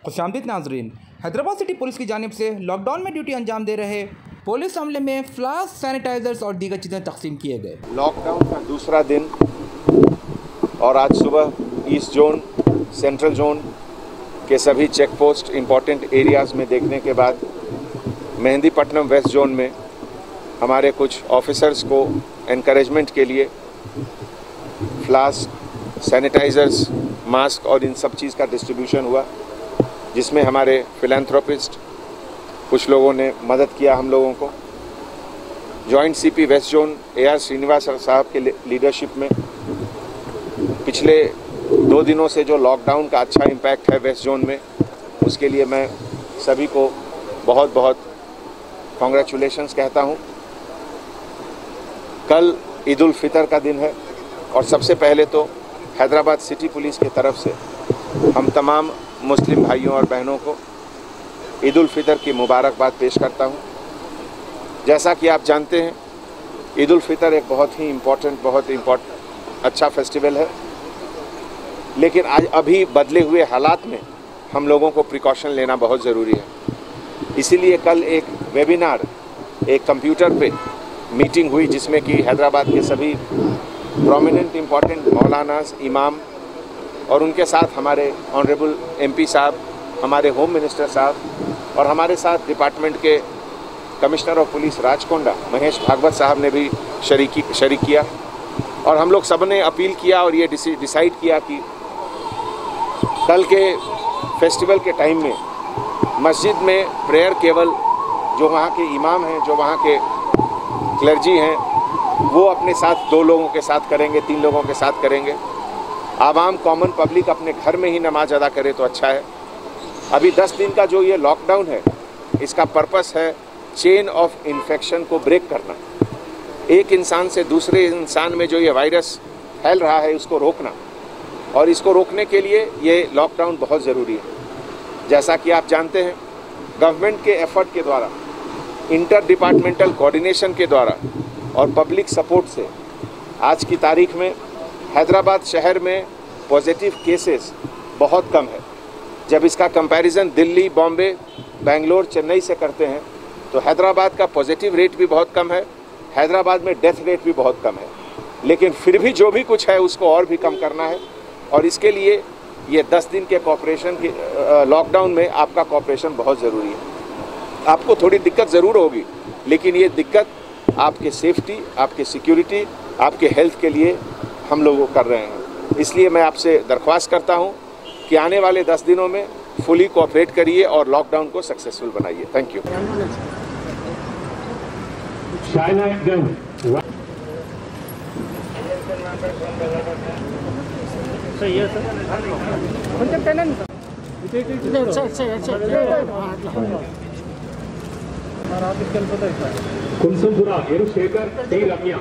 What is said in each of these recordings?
खुशामदीद नाजरीन, Hyderabad city police की जानिब से लॉकडाउन में ड्यूटी अंजाम दे रहे पुलिस अमले में फ्लास्क, सैनिटाइजर्स और दीगर चीज़ें तकसीम किए गए। लॉकडाउन का दूसरा दिन और आज सुबह ईस्ट जोन, सेंट्रल जोन के सभी चेक पोस्ट इम्पॉर्टेंट एरियाज़ में देखने के बाद मेहंदीपट्टनम वेस्ट जोन में हमारे कुछ ऑफिसर्स को एनकरेजमेंट के लिए फ्लास्क, सैनिटाइज़र्स, मास्क और इन सब चीज़ का डिस्ट्रीब्यूशन हुआ, जिसमें हमारे फिलैंथ्रोपिस्ट कुछ लोगों ने मदद किया हम लोगों को। Joint CP west zone AR Srinivas साहब के लीडरशिप में पिछले 2 दिनों से जो लॉकडाउन का अच्छा इम्पैक्ट है वेस्ट जोन में, उसके लिए मैं सभी को बहुत बहुत कॉन्ग्रेचुलेशंस कहता हूँ। कल ईद उल फितर का दिन है और सबसे पहले तो हैदराबाद सिटी पुलिस की तरफ से हम तमाम मुस्लिम भाइयों और बहनों को ईद उल फितर की मुबारकबाद पेश करता हूँ। जैसा कि आप जानते हैं, ईद उल फितर एक बहुत इम्पोर्टेंट अच्छा फेस्टिवल है, लेकिन आज अभी बदले हुए हालात में हम लोगों को प्रिकॉशन लेना बहुत ज़रूरी है। इसीलिए कल एक वेबिनार, एक कंप्यूटर पे मीटिंग हुई, जिसमें कि हैदराबाद के सभी प्रोमिनेंट इम्पॉर्टेंट मौलानास, इमाम और उनके साथ हमारे ऑनरेबल MP साहब, हमारे होम मिनिस्टर साहब और हमारे साथ डिपार्टमेंट के commissioner of police Rachakonda Mahesh Bhagwat साहब ने भी शरीक किया। और हम लोग सब ने अपील किया और ये डिसाइड किया कि कल के फेस्टिवल के टाइम में मस्जिद में प्रेयर केवल जो वहाँ के इमाम हैं, जो वहाँ के क्लर्जी हैं, वो अपने साथ 2 लोगों के साथ करेंगे, 3 लोगों के साथ करेंगे। आवाम, कॉमन पब्लिक अपने घर में ही नमाज अदा करे तो अच्छा है। अभी 10 दिन का जो ये लॉकडाउन है, इसका पर्पस है चेन ऑफ इन्फेक्शन को ब्रेक करना। एक इंसान से दूसरे इंसान में जो ये वायरस फैल रहा है, उसको रोकना, और इसको रोकने के लिए ये लॉकडाउन बहुत ज़रूरी है। जैसा कि आप जानते हैं, गवर्नमेंट के एफर्ट के द्वारा, इंटर डिपार्टमेंटल कोऑर्डिनेशन के द्वारा और पब्लिक सपोर्ट से आज की तारीख में हैदराबाद शहर में पॉजिटिव केसेस बहुत कम है। जब इसका कंपैरिजन दिल्ली, बॉम्बे, बेंगलोर, चेन्नई से करते हैं तो हैदराबाद का पॉजिटिव रेट भी बहुत कम है, हैदराबाद में डेथ रेट भी बहुत कम है। लेकिन फिर भी जो भी कुछ है उसको और भी कम करना है, और इसके लिए ये 10 दिन के कोऑपरेशन की लॉकडाउन में आपका कोऑपरेशन बहुत ज़रूरी है। आपको थोड़ी दिक्कत ज़रूर होगी, लेकिन ये दिक्कत आपके सेफ्टी, आपके सिक्योरिटी, आपके हेल्थ के लिए हम लोग कर रहे हैं। इसलिए मैं आपसे दरख्वास्त करता हूं कि आने वाले 10 दिनों में फुली कोऑपरेट करिए और लॉकडाउन को सक्सेसफुल बनाइए। Thank you. Kulsumpura Shekhar T Ramya.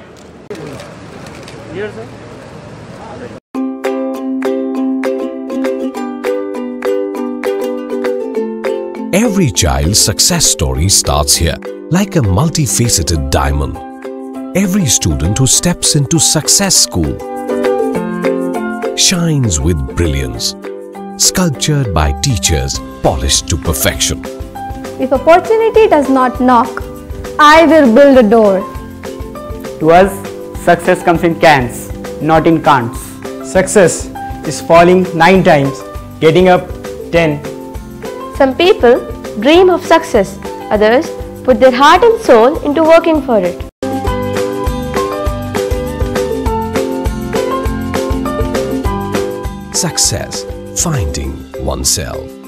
Every child's success story starts here, like a multifaceted diamond. Every student who steps into Success School shines with brilliance, sculptured by teachers polished to perfection. If opportunity does not knock, I will build a door. To us, success comes in cans, not in can'ts. Success is falling 9 times, getting up 10. Some people dream of success, others put their heart and soul into working for it. Success, finding oneself.